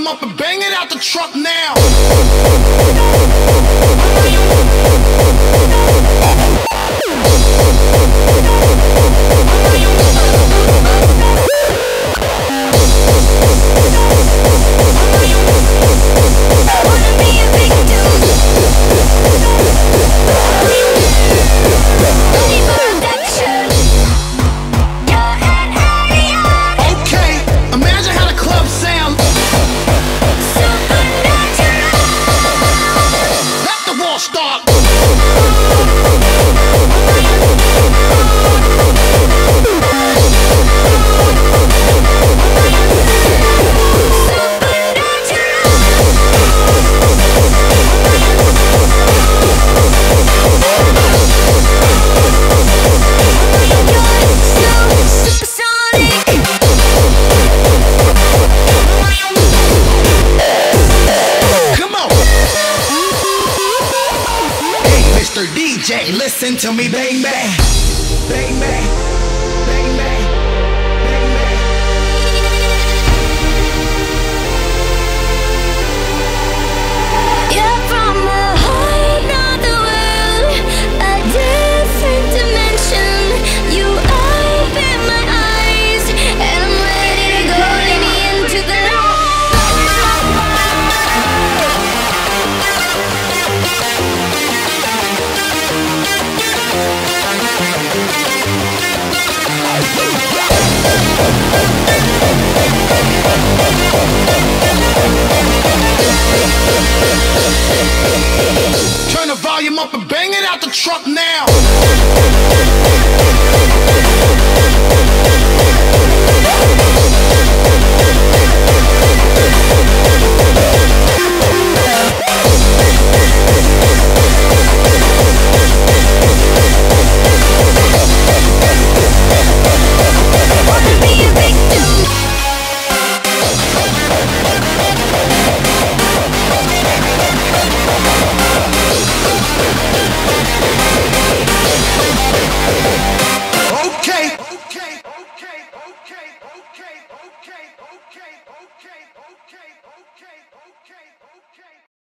up and bang it out the truck now. DJ, listen to me, bang bang, bang bang, bang bang, bang bang. You're from a whole nother world, a different dimension. You open my eyes, and I'm ready to go into the light. Turn the volume up and bang it out the truck now.